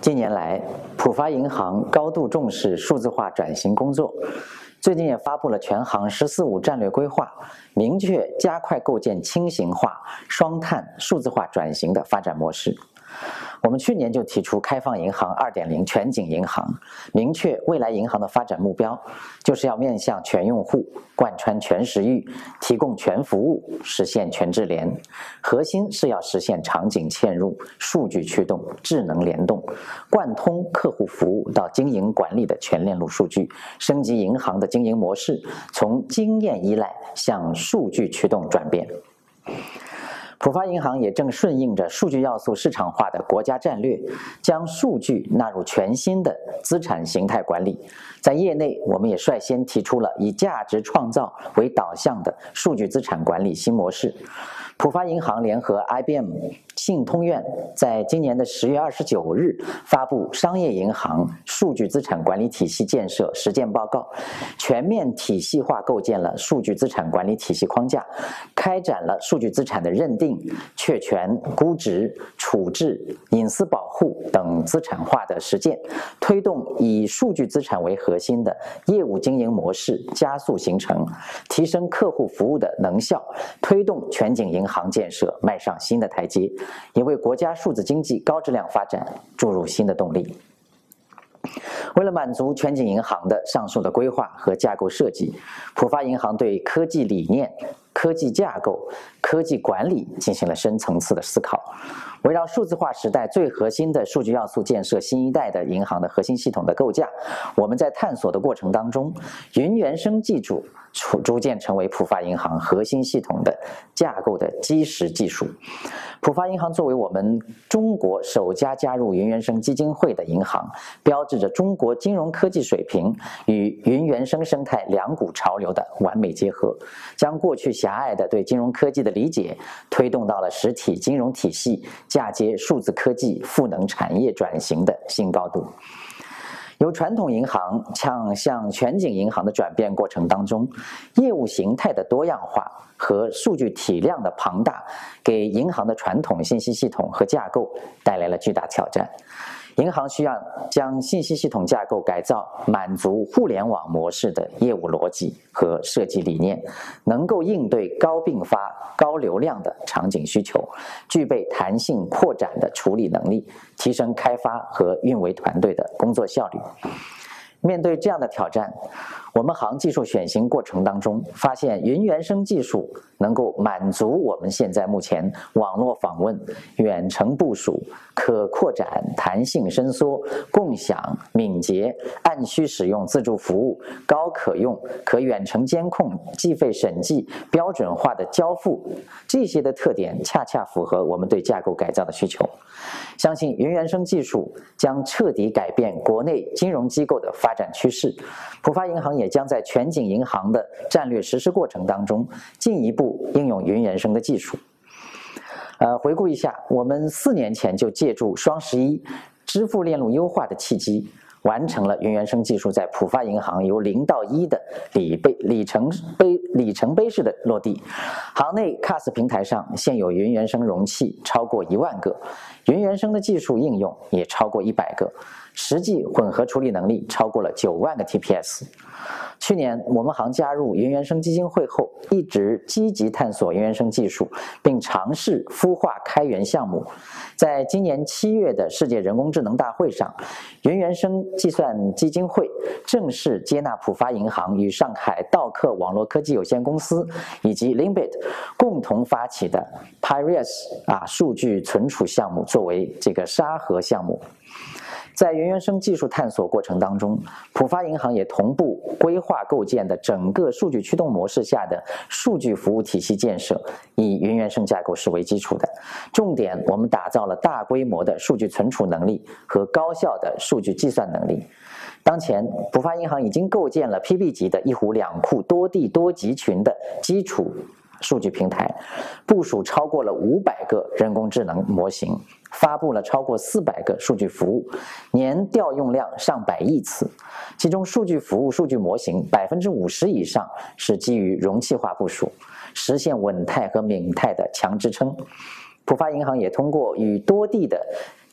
近年来，浦发银行高度重视数字化转型工作，最近也发布了全行“十四五”战略规划，明确加快构建轻型化、双碳数字化转型的发展模式。我们去年就提出开放银行 2.0 全景银行，明确未来银行的发展目标，就是要面向全用户，贯穿全时域，提供全服务，实现全智联。核心是要实现场景嵌入、数据驱动、智能联动，贯通客户服务到经营管理的全链路数据，升级银行的经营模式，从经验依赖向数据驱动转变。浦发银行也正顺应着数据要素市场化的国家战略，将数据纳入全新的资产形态管理。在业内，我们也率先提出了以价值创造为导向的数据资产管理新模式。浦发银行联合 IBM、信通院在今年的10月29日发布《商业银行数据资产管理体系建设实践报告》，全面体系化构建了数据资产管理体系框架，开展了数据资产的认定、确权、估值、处置、隐私保护等资产化的实践，推动以数据资产为核心的业务经营模式加速形成，提升客户服务的能效，推动全景银行建设迈上新的台阶，也为国家数字经济高质量发展注入新的动力。为了满足全景银行的上述的规划和架构设计，浦发银行对科技理念、科技架构、科技管理进行了深层次的思考，围绕数字化时代最核心的数据要素建设新一代的银行的核心系统的构架。我们在探索的过程当中，云原生技术逐渐成为浦发银行核心系统的架构的基石技术。浦发银行作为我们中国首家加入云原生基金会的银行，标志着中国金融科技水平与云原生生态两股潮流的完美结合，将过去狭隘的对金融科技的理解推动到了实体金融体系嫁接数字科技赋能产业转型的新高度。由传统银行向全景银行的转变过程当中，业务形态的多样化和数据体量的庞大，给银行的传统信息系统和架构带来了巨大挑战。银行需要将信息系统架构改造，满足互联网模式的业务逻辑和设计理念，能够应对高并发、高流量的场景需求，具备弹性扩展的处理能力，提升开发和运维团队的工作效率。面对这样的挑战，我们行技术选型过程当中发现，云原生技术能够满足我们现在目前网络访问、远程部署、可扩展、弹性伸缩、共享、敏捷、按需使用自助服务、高可用、可远程监控、计费审计、标准化的交付，这些的特点恰恰符合我们对架构改造的需求。相信云原生技术将彻底改变国内金融机构的发展趋势，浦发银行也将在全景银行的战略实施过程当中进一步应用云原生的技术。回顾一下，我们4年前就借助双11支付链路优化的契机，完成了云原生技术在浦发银行由0到1的里程碑式的落地。行内 CAS 平台上现有云原生容器超过1万个，云原生的技术应用也超过100个，实际混合处理能力超过了9万个 TPS。去年我们行加入云原生基金会后，一直积极探索云原生技术，并尝试孵化开源项目。在今年7月的世界人工智能大会上，云原生计算基金会正式接纳浦发银行与上海道客网络科技有限公司以及 Limbit 共同发起的 Pyreus 数据存储项目作为这个沙盒项目。在云原生技术探索过程当中，浦发银行也同步规划构建的整个数据驱动模式下的数据服务体系建设，以云原生架构是为基础的。重点我们打造了大规模的数据存储能力和高效的数据计算能力。当前，浦发银行已经构建了 PB 级的一湖两库多地多集群的基础数据平台，部署超过了500个人工智能模型，发布了超过400个数据服务，年调用量上百亿次，其中数据服务、数据模型50%以上是基于容器化部署，实现稳态和敏态的强支撑。浦发银行也通过与多地的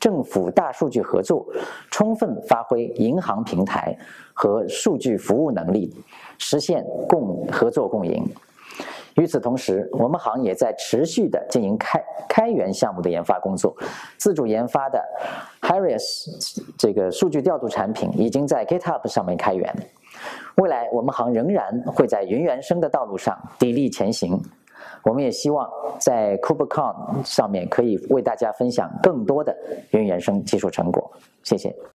政府大数据合作，充分发挥银行平台和数据服务能力，实现合作共赢。与此同时，我们行也在持续的进行开源项目的研发工作。自主研发的 Harris 这个数据调度产品已经在 GitHub 上面开源。未来我们行仍然会在云原生的道路上砥砺前行。我们也希望在 KubeCon 上面可以为大家分享更多的云原生技术成果。谢谢。